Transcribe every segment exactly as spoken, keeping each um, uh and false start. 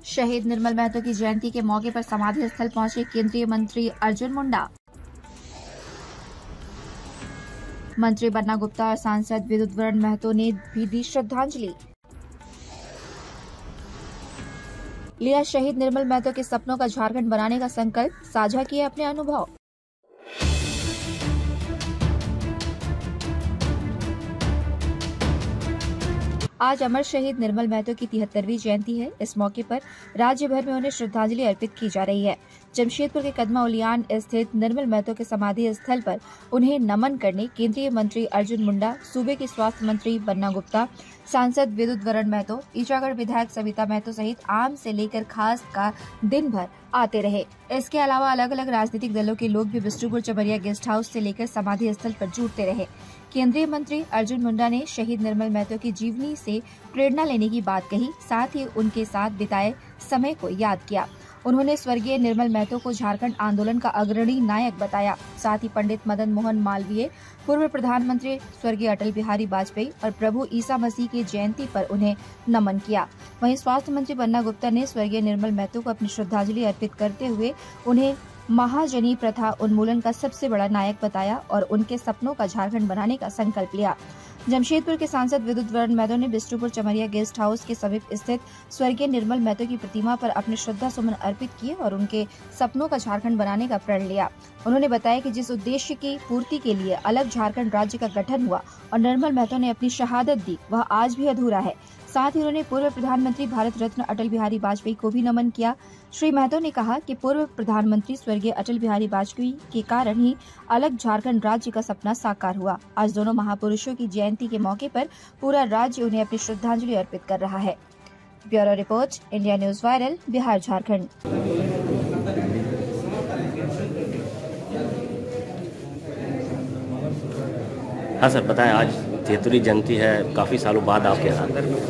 शहीद निर्मल महतो की जयंती के मौके पर समाधि स्थल पहुंचे केंद्रीय मंत्री अर्जुन मुंडा। मंत्री बन्ना गुप्ता और सांसद विद्युत वरण महतो ने भी दी श्रद्धांजलि। लिया शहीद निर्मल महतो के सपनों का झारखंड बनाने का संकल्प, साझा किए अपने अनुभव। आज अमर शहीद निर्मल महतो की तिहत्तरवीं जयंती है। इस मौके पर राज्य भर में उन्हें श्रद्धांजलि अर्पित की जा रही है। जमशेदपुर के कदमा उलियान स्थित निर्मल महतो के समाधि स्थल पर उन्हें नमन करने केंद्रीय मंत्री अर्जुन मुंडा, सूबे के स्वास्थ्य मंत्री बन्ना गुप्ता, सांसद विद्युत वरण महतो, ईचागढ़ विधायक सविता महतो सहित आम से लेकर खास का दिन भर आते रहे। इसके अलावा अलग अलग राजनीतिक दलों के लोग भी बिष्टुपुर चमरिया गेस्ट हाउस से लेकर समाधि स्थल पर जुटते रहे। केंद्रीय मंत्री अर्जुन मुंडा ने शहीद निर्मल महतो की जीवनी से प्रेरणा लेने की बात कही, साथ ही उनके साथ बिताए समय को याद किया। उन्होंने स्वर्गीय निर्मल महतो को झारखंड आंदोलन का अग्रणी नायक बताया। साथ ही पंडित मदन मोहन मालवीय, पूर्व प्रधानमंत्री स्वर्गीय अटल बिहारी वाजपेयी और प्रभु ईसा मसीह की जयंती पर उन्हें नमन किया। वहीं स्वास्थ्य मंत्री बन्ना गुप्ता ने स्वर्गीय निर्मल महतो को अपनी श्रद्धांजलि अर्पित करते हुए उन्हें महाजनी प्रथा उन्मूलन का सबसे बड़ा नायक बताया और उनके सपनों का झारखंड बनाने का संकल्प लिया। जमशेदपुर के सांसद विद्युत वरण महतो ने बिष्टुपुर चमरिया गेस्ट हाउस के समीप स्थित स्वर्गीय निर्मल महतो की प्रतिमा पर अपने श्रद्धा सुमन अर्पित किए और उनके सपनों का झारखंड बनाने का प्रण लिया। उन्होंने बताया कि जिस उद्देश्य की पूर्ति के लिए अलग झारखंड राज्य का गठन हुआ और निर्मल महतो ने अपनी शहादत दी, वह आज भी अधूरा है। साथ ही उन्होंने पूर्व प्रधानमंत्री भारत रत्न अटल बिहारी वाजपेयी को भी नमन किया। श्री महतो ने कहा कि पूर्व प्रधानमंत्री स्वर्गीय अटल बिहारी वाजपेयी के कारण ही अलग झारखंड राज्य का सपना साकार हुआ। आज दोनों महापुरुषों की जयंती के मौके पर पूरा राज्य उन्हें अपनी श्रद्धांजलि अर्पित कर रहा है। Bureau report, India news viral, Bihar Jharkhand. हाँ सर, बताएं, आज तिहत्तरवीं जयंती है, काफ़ी सालों बाद आपके यहाँ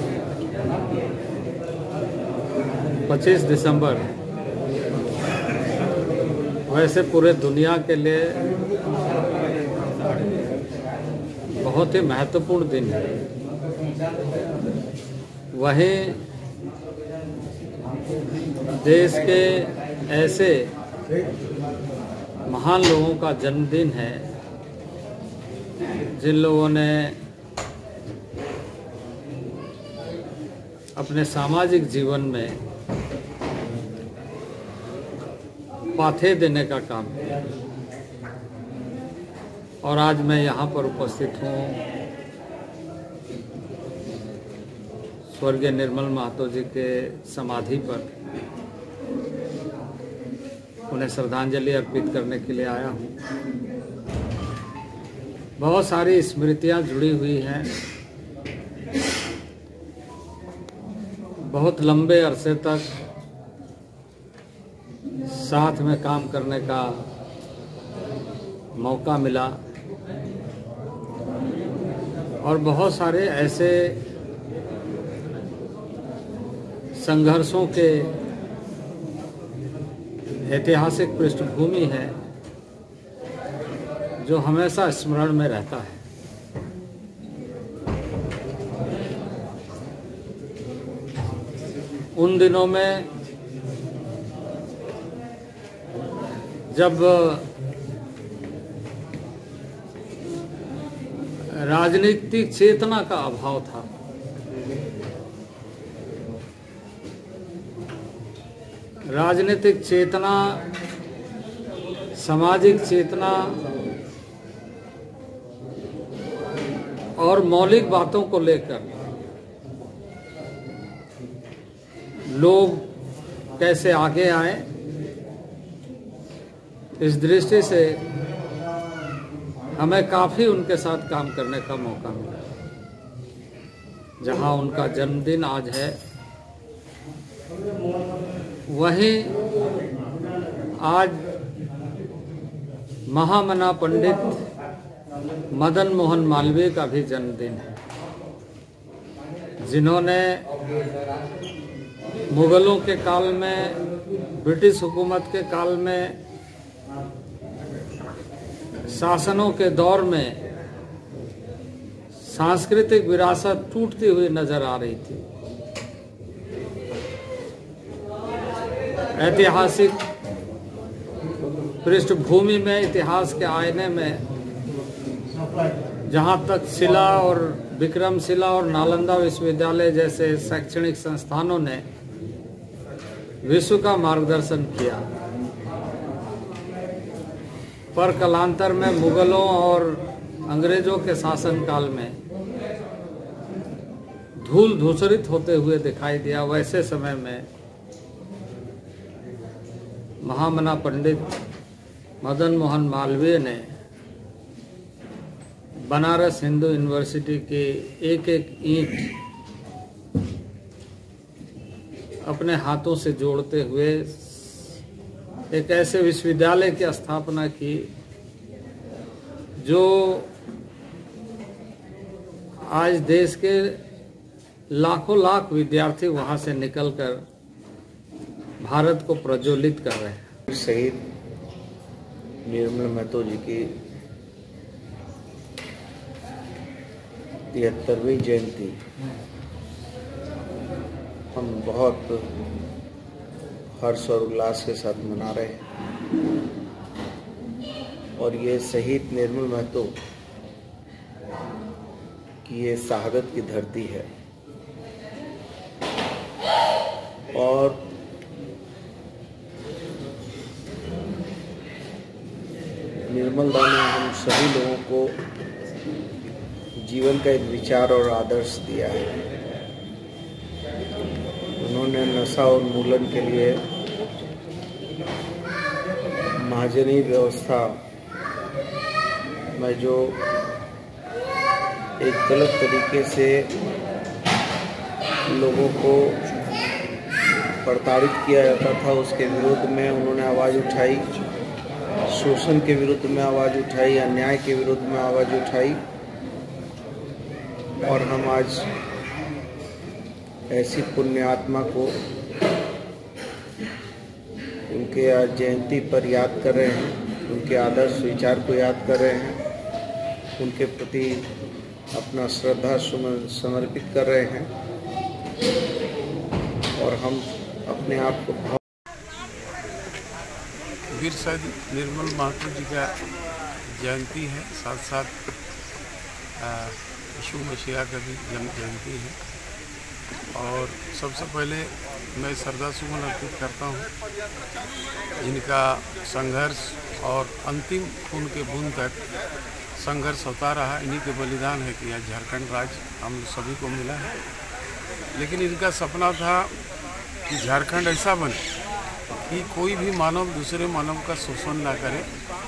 पच्चीस दिसंबर वैसे पूरे दुनिया के लिए बहुत ही महत्वपूर्ण दिन है। वहीं देश के ऐसे महान लोगों का जन्मदिन है जिन लोगों ने अपने सामाजिक जीवन में पाथे देने का काम किया। और आज मैं यहाँ पर उपस्थित हूँ स्वर्गीय निर्मल महतो जी के समाधि पर उन्हें श्रद्धांजलि अर्पित करने के लिए आया हूँ। बहुत सारी स्मृतियाँ जुड़ी हुई हैं। बहुत लंबे अरसे तक साथ में काम करने का मौका मिला और बहुत सारे ऐसे संघर्षों के ऐतिहासिक पृष्ठभूमि है जो हमेशा स्मरण में रहता है। उन दिनों में जब राजनीतिक चेतना का अभाव था, राजनीतिक चेतना, सामाजिक चेतना और मौलिक बातों को लेकर लोग कैसे आगे आए, इस दृष्टि से हमें काफ़ी उनके साथ काम करने का मौका मिला। जहां उनका जन्मदिन आज है, वहीं आज महामना पंडित मदन मोहन मालवीय का भी जन्मदिन है, जिन्होंने मुगलों के काल में, ब्रिटिश हुकूमत के काल में, शासनों के दौर में सांस्कृतिक विरासत टूटती हुई नजर आ रही थी। ऐतिहासिक पृष्ठभूमि में, इतिहास के आईने में जहाँ तक शिला और विक्रमशिला और नालंदा विश्वविद्यालय जैसे शैक्षणिक संस्थानों ने विश्व का मार्गदर्शन किया, पर कालांतर में मुगलों और अंग्रेजों के शासनकाल में धूल धूसरित होते हुए दिखाई दिया। वैसे समय में महामना पंडित मदन मोहन मालवीय ने बनारस हिंदू यूनिवर्सिटी के एक एक ईंट अपने हाथों से जोड़ते हुए एक ऐसे विश्वविद्यालय की स्थापना की जो आज देश के लाखों लाख विद्यार्थी वहां से निकलकर भारत को प्रज्वलित कर रहे हैं। शहीद निर्मल महतो जी की तिहत्तरवीं जयंती हम बहुत हर्ष और उल्लास के साथ मना रहे हैं और ये शहीद निर्मल महतो की ये शहादत की धरती है और निर्मल दा ने हम सभी लोगों को जीवन का एक विचार और आदर्श दिया है। उन्होंने नशा उन्मूलन के लिए महाजनी व्यवस्था में जो एक गलत तरीके से लोगों को प्रताड़ित किया जाता था, उसके विरुद्ध में उन्होंने आवाज़ उठाई, शोषण के विरुद्ध में आवाज़ उठाई, अन्याय के विरुद्ध में आवाज़ उठाई और हम आज ऐसी पुण्य आत्मा को उनके आज जयंती पर याद कर रहे हैं, उनके आदर्श विचार को याद कर रहे हैं, उनके प्रति अपना श्रद्धा सुमन समर्पित कर रहे हैं और हम अपने आप को वीर शहीद निर्मल महतो जी का जयंती है, साथ साथ यीशु मसीहा का भी जन्म जयंती है और सबसे पहले मैं श्रद्धा सुमन अर्पित करता हूँ जिनका संघर्ष और अंतिम खून के बूंद तक संघर्ष होता रहा। इन्हीं के बलिदान है कि आज झारखंड राज्य हम सभी को मिला है। लेकिन इनका सपना था कि झारखंड ऐसा बने कि कोई भी मानव दूसरे मानव का शोषण ना करे,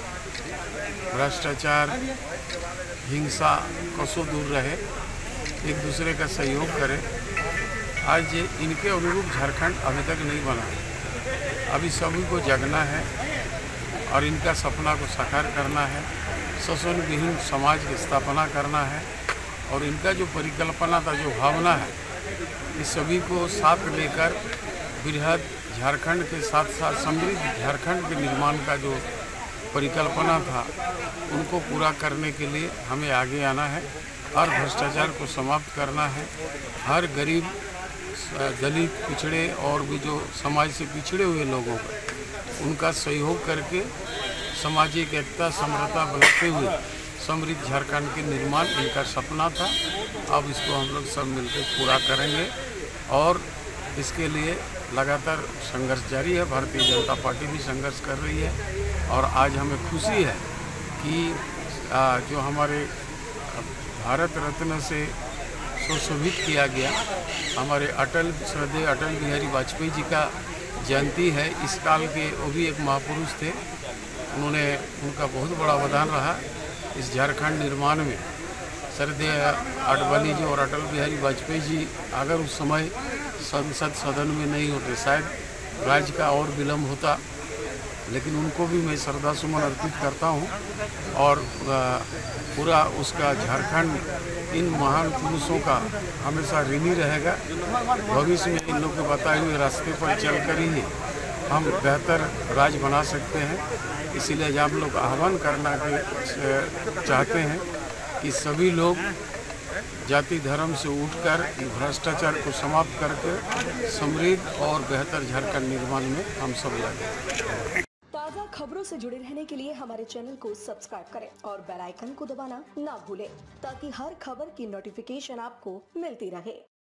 भ्रष्टाचार हिंसा कसो दूर रहे, एक दूसरे का सहयोग करे। आज इनके अनुरूप झारखंड अभी तक नहीं बना, अभी सभी को जगना है और इनका सपना को साकार करना है, शोषण विहीन समाज की स्थापना करना है और इनका जो परिकल्पना था, जो भावना है, इस सभी को साथ लेकर बृहद झारखंड के साथ साथ समृद्ध झारखंड के निर्माण का जो परिकल्पना था उनको पूरा करने के लिए हमें आगे आना है। हर भ्रष्टाचार को समाप्त करना है, हर गरीब दलित पिछड़े और भी जो समाज से पिछड़े हुए लोगों का उनका सहयोग करके सामाजिक एकता समरसता बनाते हुए समृद्ध झारखंड के निर्माण इनका सपना था। अब इसको हम लोग सब मिलकर पूरा करेंगे और इसके लिए लगातार संघर्ष जारी है। भारतीय जनता पार्टी भी संघर्ष कर रही है और आज हमें खुशी है कि जो हमारे भारत रत्न से सुशोभित किया गया हमारे अटल श्रद्धेय अटल बिहारी वाजपेयी जी का जयंती है। इस काल के वो भी एक महापुरुष थे, उन्होंने उनका बहुत बड़ा अवदान रहा इस झारखंड निर्माण में। श्रद्धेय अडवाणी जी और अटल बिहारी वाजपेयी जी अगर उस समय संसद सदन में नहीं होते शायद राज्य का और विलम्ब होता, लेकिन उनको भी मैं श्रद्धा सुमन अर्पित करता हूं और पूरा उसका झारखंड इन महान पुरुषों का हमेशा ऋणी रहेगा। भविष्य में इन लोग के बताए हुए रास्ते पर चलकर ही हम बेहतर राज्य बना सकते हैं। इसीलिए हम लोग आह्वान करना के चाहते हैं कि सभी लोग जाति धर्म से उठकर भ्रष्टाचार को समाप्त करके समृद्ध और बेहतर झारखंड निर्माण में हम सब लगे। ताज़ा खबरों से जुड़े रहने के लिए हमारे चैनल को सब्सक्राइब करें और बेल आइकन को दबाना ना भूलें ताकि हर खबर की नोटिफिकेशन आपको मिलती रहे।